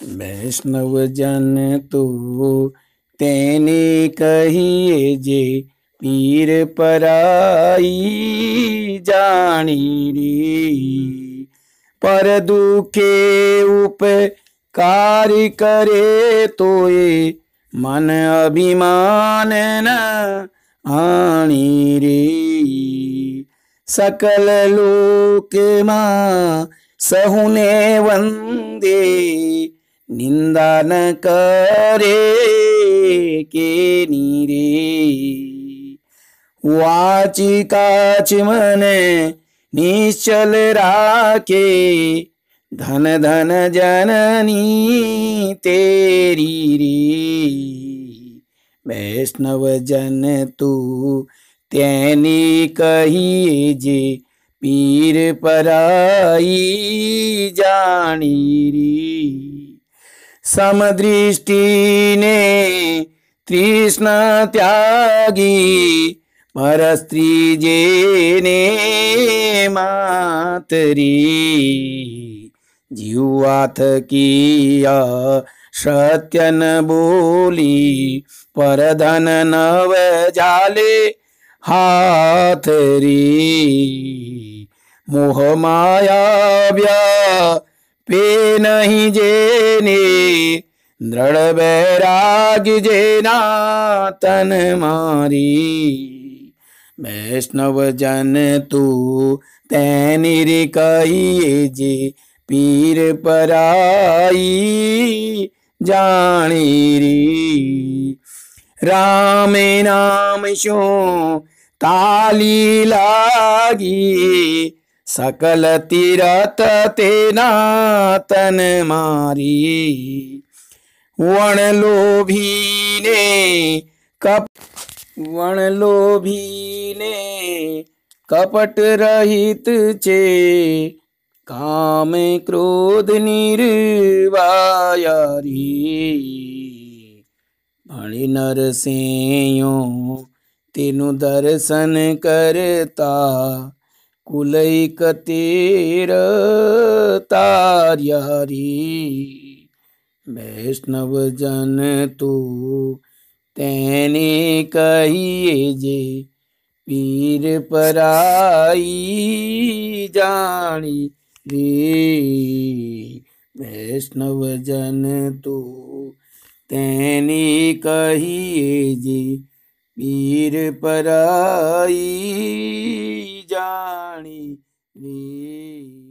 वैष्णव जन तो तेने कहिए जे पीर पराई जानी री। पर दुखे उपकार करे तोए मन अभिमान न आनी रे। सकल लोक मां सहुने वंदे निंदा न करे के नीरे। वाची काच मन निश्चल राखे धन धन जननी तेरी रे। वैष्णव जन तू तेनी कहिए जे पीर पराई जानी री। समदृष्टि ने तृष्णा त्यागी पर स्त्री जेने मातरी। जीवाथ किया सत्य न बोली पर धन नव जाले हाथ री। मोह माया पे नहीं जेने दृढ़ बैराग्य जेना तन मारी। वैष्णव जन तू तेनी कहिए जे पीर पराई जानी री। राम नाम शो ताली लागी सकल तीरथ तेना तन मारी। वण लोभी ने कपट रहित चे काम क्रोध निर्वाया री। भणी नरसिंहो तेनु दर्शन करता कुलैक तेर तार्या री। वैष्णव जन तू तेने कहिए जे पीर पराई जानी रे। वैष्णव जन तू तेने कहिए जे पीर पराई जानी रे।